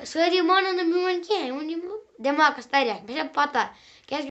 سٲری مانن نہٕ میون کینٛہہ وۄنۍ یِم دٮ۪ماغَس تَرٮ۪کھ مےٚ چھےٚ پَتہ کیٛازِکہِ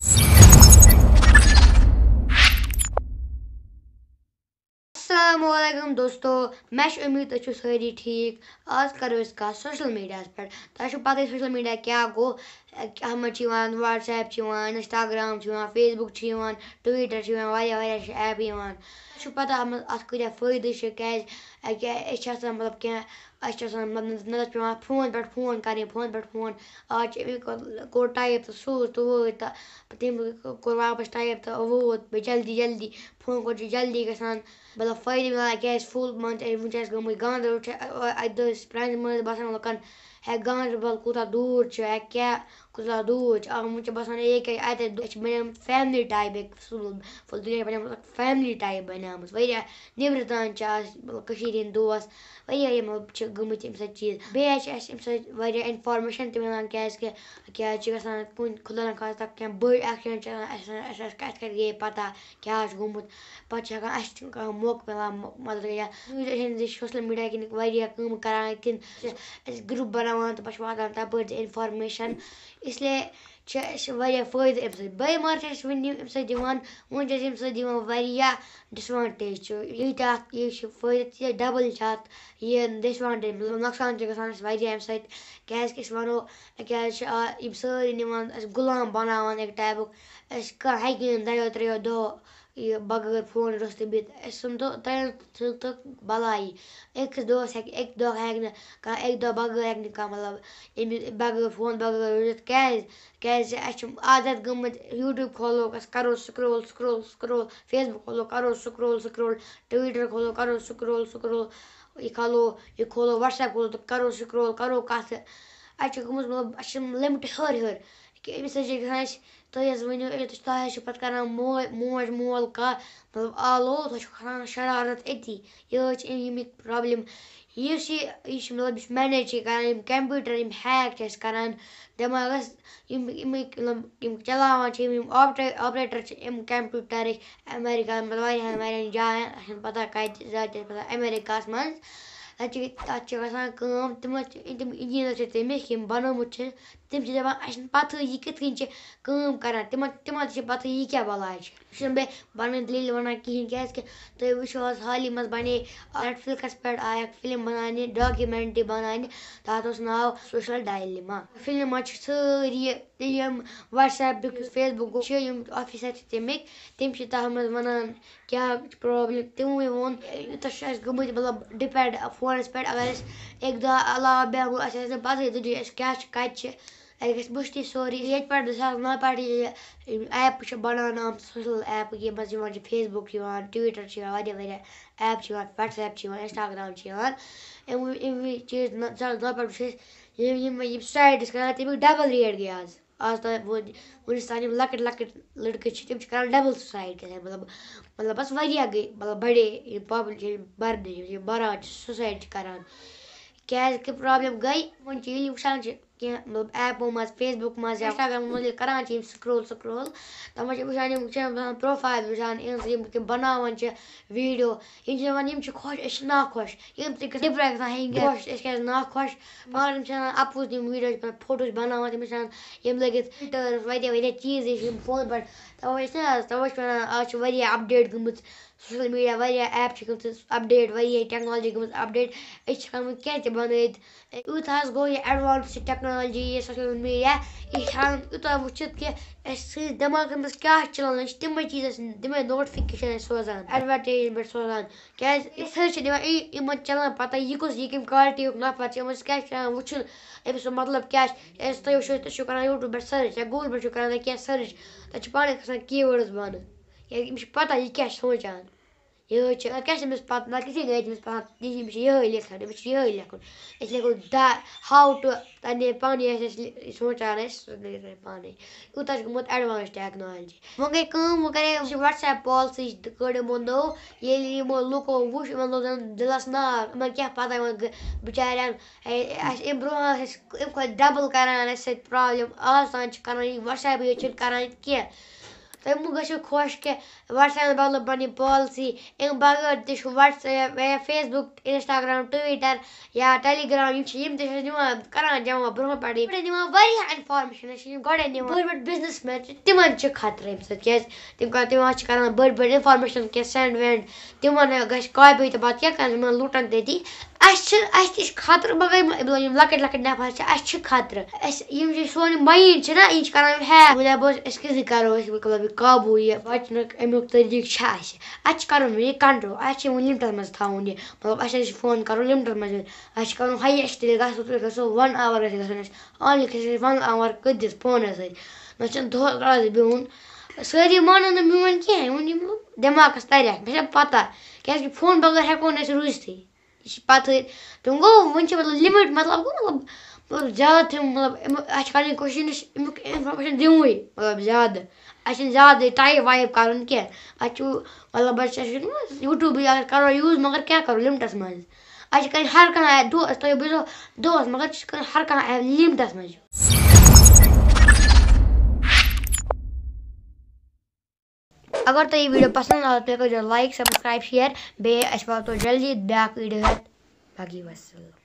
السلام علیکم دوستو مےٚ چھِ اُمید تُہۍ چھِو سٲری ٹھیٖک آز کَرو أسۍ کَتھ سوشَل میٖڈیاہَس پٮ۪ٹھ تۄہہِ چھُو پَتہٕ سوشَل میٖڈیا کیٛاہ گوٚو اَتھ منٛز چھِ یِوان وَٹسایپ چھِ یِوان اِنَسٹاگرٛام چھِ یِوان فیس بُک چھِ یِوان ٹُویٖٹَر چھِ یِوان واریاہ چھِ ایپہٕ یِوان تۄہہِ چھُو پَتہ اَتھ منٛز اَتھ کۭتیاہ فٲیدٕ چھِ کیٛازِ أسۍ چھِ آسان مطلب کینٛہہ اَسہِ چھِ آسان نَتہٕ پٮ۪وان فون پٮ۪ٹھ فون کَرٕنۍ فون پٮ۪ٹھ فون آز چھِ اَمے کوٚر ٹایِپ تہٕ سوٗز تہٕ وٲتۍ تہٕ تٔمۍ کوٚر واپَس ٹایِپ تہٕ ووت بیٚیہِ جلدی فون کوٚر چھِ جلدی گژھان مطلب فٲیدٕ مِلان کیٛازِ فُل مان ژٕ وٕنۍ چھِ اَسہِ گٔمٕتۍ گاندَربَل چھِ اَتہِ دٔسۍ پرٛانہِ مٲنِس باسان لُکَن ہے گاندَربَل کوٗتاہ دوٗر چھُ ہے کیٛاہ کوٗتاہ دوٗر چھِ وٕنۍ چھِ باسان ییٚکیٛاہ اَتہِ چھِ بَنیمٕژ فیملی ٹایپ فُل دُنیا بَنیمٕژ اَکھ فیملی ٹایپ بَنیمٕژ واریاہ نیٚبرٕ تام چھِ آز مطلب کٔشیٖرِ ہِنٛدۍ دوس واریاہ یِم چھِ گٔمٕتۍ اَمہِ سۭتۍ چیٖز بیٚیہِ حظ چھِ اَسہِ اَمہِ سۭتۍ واریاہ اِنفارمیشَن تہِ مِلان کیٛازِکہِ کیٛاہ چھِ گژھان کُنہِ خۄدا نخواستہ کینٛہہ بٔڑۍ ایٚکسِڈٮ۪نٛٹ چھِ آسان اَسہِ کَتھ کَتھ گٔیے پَتہ کیٛاہ چھُ گوٚمُت پَتہٕ چھِ ہٮ۪کان اَسہِ تہِ کانٛہہ موقعہٕ مِلان مدد یا سوشَل میٖڈیا کِنۍ واریاہ کٲم کَران یِتھ کٔنۍ أسۍ گرُپ بَناوان تہٕ پَتہٕ چھِ واتان تَپٲرۍ تہِ اِنفارمیشَن اِسلیے چھِ اَسہِ واریاہ فٲیدٕ اَمہِ سۭتۍ بٔے مار چھِ اَسہِ وٕنہِ اَمہِ سۭتۍ دِوان وٕنۍ چھِ اَسہِ اَمہِ سۭتۍ دِوان واریاہ ڈِسوانٹیج چھُ ییٖتیٛاہ اَتھ یہِ چھِ فٲیدٕ تیٖتیٛاہ ڈَبٕل چھِ اَتھ یہِ ڈِسوانٹیج مطلب نۄقصان چھِ گژھان اَسہِ واریاہ اَمہِ سۭتۍ کیٛازِکہِ أسۍ وَنو کیٛازِ چھِ یِم سٲری نِوان اَسہِ غلام بَناوان اَکہِ ٹایپُک أسۍ کانٛہہ ہیٚکہِ نہٕ دۄیو ترٛیٚیو دۄہو یہِ بغٲر فون روٚستُے بِہِتھ أسۍ سُنٛد ترٛٮ۪ن تہٕ بَلایی أکِس دۄہَس ہیٚکہِ اَکہِ دۄہ ہیٚکہِ نہٕ کانٛہہ اَکہِ دۄہ بغٲر ہیٚکہِ نہٕ کانٛہہ مطلب اَمہِ بغٲر فون بغٲر روٗزِتھ کیٛازِ اَسہِ چھِ عادت گٔمٕتۍ یوٗٹیوٗب کھولو أسۍ کَرو سٕکرول فیس بُک کھولو کَرو سٕکرول ٹُویٖٹَر کھولو کَرو سٕکرول یہِ کھولو وَٹسایپ کھولو تہٕ کَرو سٕکرول کَرو کَتھٕ اَسہِ چھِ گٔمٕژ مطلب اَسہِ چھِ لِمٹہِ ہیوٚر کہِ أمِس سۭتۍ چھِ گژھان اَسہِ تُہۍ حظ ؤنِو تۄہہِ حظ چھِ پَتہٕ کَران موج مول کَتھ مطلب آلو تۄہہِ چھُ کھَسان شرارت أتی یہِ حظ چھِ ییٚمِکۍ پرٛابلِم یُس یہِ چھِ مطلب یُس مٮ۪نیج چھِ کَران یِم کَمپیوٗٹَر یِم ہیک چھِ اَسہِ کَران دٮ۪ماغَس یِمٕکۍ مطلب یِم چلاوان چھِ یِم آپریٹَر چھِ یِم کَمپیوٗٹَرٕکۍ اٮ۪مریٖکہ مطلب واریاہَن جایَن اَسہِ چھِنہٕ پَتہ کَتہِ زیادٕ چھِ پَتہ اٮ۪مریٖکاہَس منٛز تَتہِ چھِ گژھان کٲم تِم اِنجیٖنَر چھِ تَمِکۍ یِم بَنومُت چھِ تِم چھِ دَپان اَسہِ چھِنہٕ پَتہٕ یہِ کِتھ کٔنۍ چھِ کٲم کَران تِمَن تہِ چھِ پَتہٕ یہِ کیٛاہ بَلاے چھِ یہِ چھِنہٕ بیٚیہِ پَنٕنۍ دٔلیٖل وَنان کِہیٖنۍ کیٛازِکہِ تُہۍ وٕچھو حظ حالی منٛز بَنے نٮ۪ٹفِلِکَس پٮ۪ٹھ آے اَکھ فِلم بَناونہِ ڈاکیوٗمٮ۪نٛٹرٛی بَناونہِ تَتھ اوس ناو سوشَل ڈایلیما فِلمہِ منٛز چھِ سٲری یِم وَٹسیپُک یُس فیس بُکُک چھِ یِم آفِسَر چھِ تَمِکۍ تِم چھِ تَتھ منٛز وَنان کیٛاہ چھِ پرٛابلِم تِموٕے ووٚن یوٗتاہ چھُ اَسہِ گٔمٕتۍ مطلب ڈِپٮ۪نٛڈ فونَس پٮ۪ٹھ اگر أسۍ اَکہِ دۄہ علاوٕ بیٚہمو اَسہِ آسہِ نہٕ پَتہٕے دُنیا اَسہِ کیٛاہ چھِ کَتہِ چھِ اَسہِ گژھِ مٔشتٕے سورُے ییٚتہِ پٮ۪ٹھ 2009 پٮ۪ٹھ یہِ ایپہٕ چھِ بَناونہٕ آمژٕ سوشَل ایپہٕ یِمَن منٛز یِوان چھِ فیس بُک چھِ یِوان ٹُویٖٹَر چھِ یِوان واریاہ ایپ چھِ یِوان وَٹسیپ چھِ یِوان اِنسٹاگرٛام چھِ یِوان اَمہِ چیٖز 2009 پٮ۪ٹھ چھِ أسۍ یِم سُسایڈ ٲسۍ کَران تَمیُک ڈَبٕل ریٹ گٔے آز تام وٕنیُک تام یِم لۄکٕٹۍ لٔڑکہٕ چھِ تِم چھِ کَران ڈَبٕل سُسایڈ کیٛاہ مطلب بَس واریاہ گٔے مطلب بَڑے یِم پاپُلیشَن بَرنٕچ یِم بَران چھِ سُسایڈ چھِ کَران کیٛازِکہِ پرٛابلِم گٔے وۄنۍ چھِ ییٚلہِ وٕچھان چھِ کینٛہہ مطلب ایپو منٛز فیس بُک منٛز یا اِنسٹاگرٛامَس منٛز ییٚلہِ کَران چھِ یِم سٕکرول تَتھ منٛز چھِ وٕچھان یِم چھِ پرٛوفایل وٕچھان یِم تِم بَناوان چھِ ویٖڈیو یِم چھِ دَپان یِم چھِ خۄش أسۍ چھِ ناخۄش یِم تہِ ڈِپرٮ۪س گژھان ہیٚکہِ خۄش أسۍ کیٛازِ ناخۄش مگر یِم چھِ وَنان اَپُز یِم ویٖڈیو چھِ فوٹو چھِ بَناوان تِم چھِ وَنان یِم لٲگِتھ فِلٹٲرٕس واریاہ چیٖز چھِ یِم فونہٕ پٮ۪ٹھ تَوَے چھِ وَنان آز چھِ واریاہ اَپڈیٹ گٔمٕژ سوشَل میٖڈیا واریاہ ایپ چھِ گٔمژٕ اَپڈیٹ واریاہ ٹٮ۪کنالجی گٔمٕژ اَپڈیٹ أسۍ چھِ ہٮ۪کان وۄنۍ کینٛہہ تہِ بَنٲیِتھ یوٗتاہ حظ گوٚو یہِ اٮ۪ڈوانٕس یہِ ٹٮ۪کنالجی یہِ سوشَل میٖڈیا یہِ چھِ ہٮ۪کان یوٗتاہ وٕچھِتھ کہِ اَسہِ سٲنِس دٮ۪ماغَس منٛز کیٛاہ چھِ چَلان أسۍ چھِ تِمَے چیٖز تِمَے نوٹِفِکیشَن اَسہِ سوزان اٮ۪ڈوَٹیٖزمٮ۪نٛٹ سوزان کیٛازِ أسۍ حظ چھِ دِوان یِمَن چَلان پَتہ یہِ کَمہِ کالٹیُک نفر چھِ أمِس کیٛاہ چھِ پٮ۪وان وٕچھُن أمِس سُنٛد مطلب کیٛاہ چھِ تُہۍ وٕچھو تُہۍ چھُو کَران یوٗٹیوٗب پٮ۪ٹھ سٔرٕچ یا گوٗگل پٮ۪ٹھ چھُو کَران تُہۍ کینٛہہ سٔرٕچ تَتہِ چھِ پانَے کھَسان کیٖوٲڈٕز بَنہٕ کیٛازِکہِ أمِس چھِ پَتہ یہِ کیٛاہ چھِ سونٛچان یِہوٚے چھِ کیٛاہ چھِ أمِس پَتہٕ نہ کِتھٕے گٔے أمِس پَتہ أمِس چھِ یِہوٚے لیکھان أمِس چھِ یِہوٚے لیکھُن أسۍ لیکھو ہاو ٹُہ تَتہِ نیرِ پانَے أسۍ سونٛچان أسۍ سُہ نیرِ پانَے یوٗتاہ چھُ گوٚمُت اٮ۪ڈوانٕس ٹٮ۪کنالجی وۄنۍ گٔے کٲم وۄنۍ کَرے چھِ وَٹسیپ پالسی کٔڑ یِمو نوٚو ییٚلہِ یِمو لُکو وٕچھ یِمَن لوٚگ زَن دِلَس نار یِمَن کیٛاہ پَتہ یِمَن بِچارٮ۪ن اَسہِ اَمہِ برونٛہہ ٲسۍ اَمہِ کھۄتہٕ ڈَبٕل کَران اَسہِ سۭتۍ پرٛابلِم آز تام چھِ کَران یہِ وَٹسیپٕے یوت چھِنہٕ کَران ییٚتہِ کینٛہہ तुम गो खुश कि WhatsApp बदल पनी पॉलिसी अम बगैर तु WhatsApp या Facebook Instagram Twitter या Telegram करान जमा ब्रोह पे दिवान वारिया इन्फॉर्मेशन गोडे दिवान बड़ बड़ बिजनेसमैन तिमन खतरे अम सत तिम करान बड़ बड़ इन्फॉर्मेशन के सेंड वेंड तिमन गश कॉपी तो बात क्या कर लूटन तती खतर मगर लकट लकट नफर खतर सोन माइंड ना यह करान हैक कैसे करो मतलब काबू ये बचन अमुक तरीक कर कंट्रोल लिमिटस मज थवन मतलब फोन करो लिमिटस मज कर हाइस्ट गो 1 आवर ऑनली 1 आवर कदिस फोन सत दस बिहुन सारी मान मोन कह दिमाग तर मे पता क्या फोन बगैर हेको रूजत यह पथ तुम गो वो मतलब लिमिट मतलब गो मतलब ज्यादा मतलब कर कोशिश अमुक इन्फॉर्मेशन दिवु मतलब ज्यादा टाइप वाइप कर मतलब यूट्यूब करो यूज मगर क्या करो लिमिटस मज कर हर कह तुम बुझो दोस मगर हर कह लिमिटस मज अगर तो ये वीडियो पसंद आए तो करो लाइक सब्सक्राइब शेयर बे वातो जल्दी ब्याक वीडियो बाकी वसल्लम।